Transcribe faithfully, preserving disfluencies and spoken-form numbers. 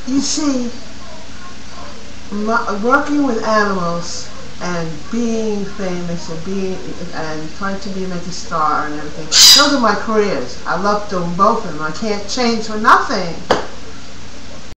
You see, my, working with animals and being famous and being and trying to be make a star and everything, those are my careers. I love doing both of them. I can't change for nothing.